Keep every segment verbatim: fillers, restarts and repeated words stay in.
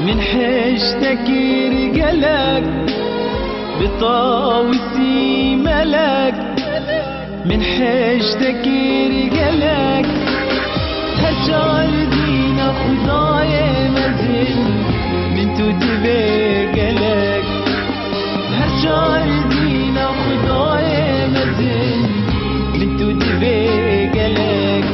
من حشتك رجلك بطاوسي ملك، من حشتك رجلك هالشعر دينا خدايا مزل من تدبي قلك، هالشعر دينا خدايا مزل من تدبي قلك.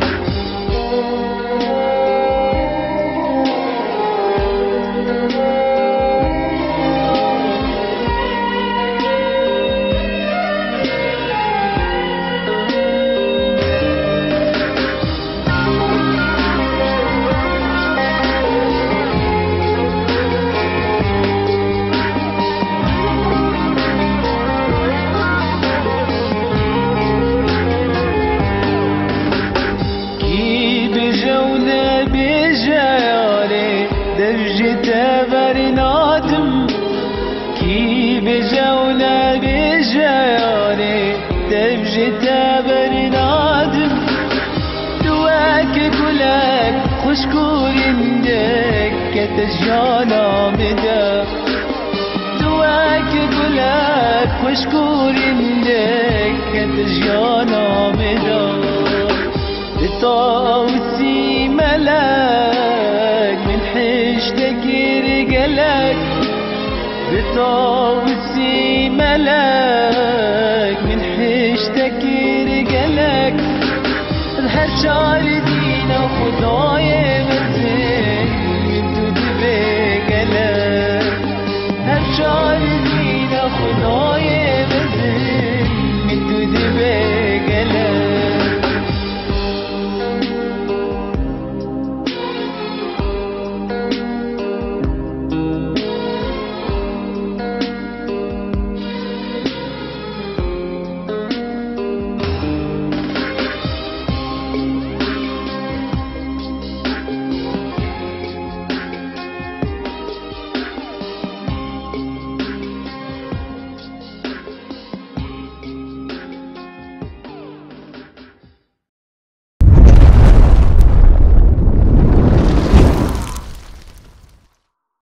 برنادم كي بجونا بجياني تبجت برنادم دواك قلك خشكور عندك كتجانا مدى، دواك قلك خشكور عندك كتجانا مدى. بطاوسي ملك من حشتك رجلك، بطاوسي ملك من حشتك رجلك. الهر شعري